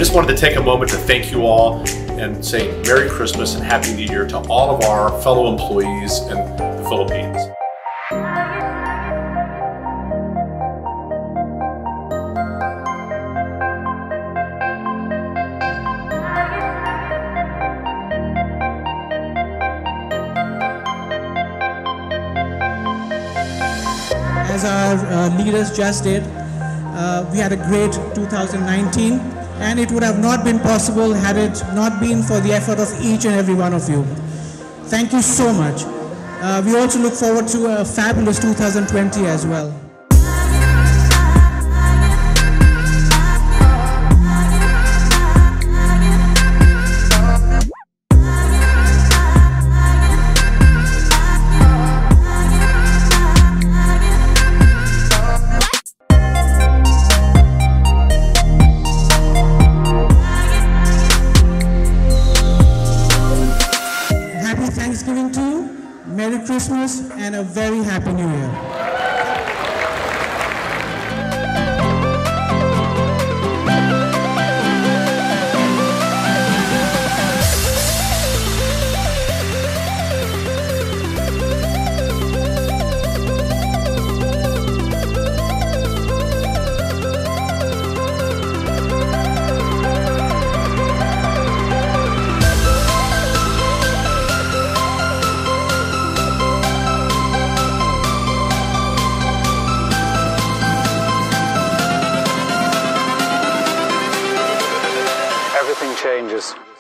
just wanted to take a moment to thank you all and say Merry Christmas and Happy New Year to all of our fellow employees in the Philippines. As our leaders just did, we had a great 2019, and it would have not been possible had it not been for the effort of each and every one of you. Thank you so much. We also look forward to a fabulous 2020 as well. Thanksgiving to you, Merry Christmas, and a very Happy New Year. Everything changes.